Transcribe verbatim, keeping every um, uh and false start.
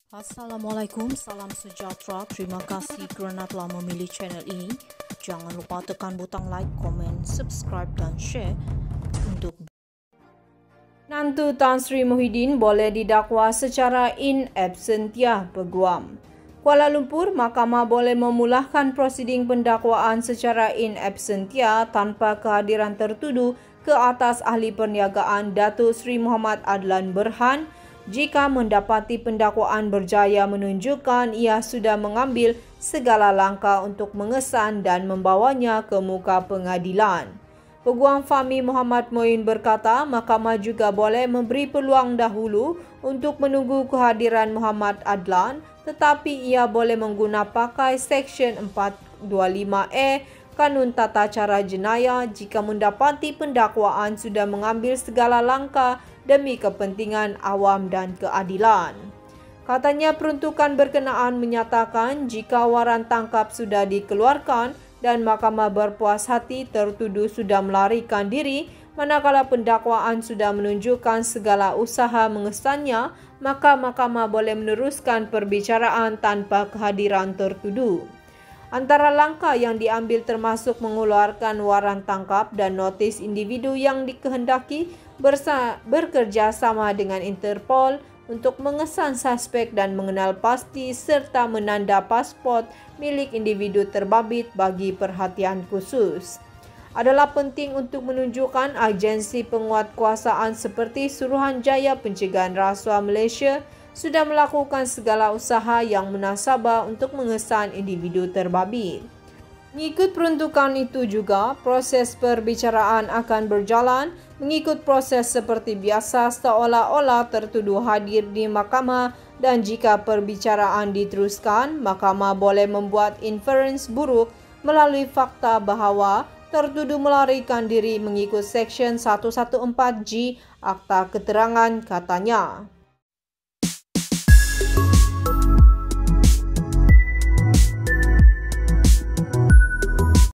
Assalamualaikum, salam sejahtera. Terima kasih kerana telah memilih channel ini. Jangan lupa tekan butang like, komen, subscribe dan share untuk Nantu Tan Sri Muhyiddin boleh didakwa secara in absentia peguam. Kuala Lumpur, Mahkamah boleh memulahkan prosiding pendakwaan secara in absentia tanpa kehadiran tertuduh ke atas ahli perniagaan Datuk Seri Muhammad Adlan Berhan jika mendapati pendakwaan berjaya menunjukkan ia sudah mengambil segala langkah untuk mengesan dan membawanya ke muka pengadilan. Peguam Fahmi Muhammad Moin berkata, Mahkamah juga boleh memberi peluang dahulu untuk menunggu kehadiran Muhammad Adlan, tetapi ia boleh mengguna pakai Seksyen empat dua lima A Kanun Tata Cara Jenayah jika mendapati pendakwaan sudah mengambil segala langkah demi kepentingan awam dan keadilan. Katanya peruntukan berkenaan menyatakan jika waran tangkap sudah dikeluarkan dan mahkamah berpuas hati tertuduh sudah melarikan diri, manakala pendakwaan sudah menunjukkan segala usaha mengesannya, maka mahkamah boleh meneruskan perbicaraan tanpa kehadiran tertuduh. Antara langkah yang diambil termasuk mengeluarkan waran tangkap dan notis individu yang dikehendaki bekerjasama dengan Interpol untuk mengesan suspek dan mengenal pasti serta menanda pasport milik individu terbabit bagi perhatian khusus. Adalah penting untuk menunjukkan agensi penguatkuasaan seperti Suruhanjaya Pencegahan Rasuah Malaysia sudah melakukan segala usaha yang munasabah untuk mengesan individu terbabit. Mengikut peruntukan itu juga, proses perbicaraan akan berjalan mengikut proses seperti biasa seolah-olah tertuduh hadir di mahkamah dan jika perbicaraan diteruskan, mahkamah boleh membuat inference buruk melalui fakta bahawa tertuduh melarikan diri mengikut Seksyen seratus empat belas G Akta Keterangan, katanya.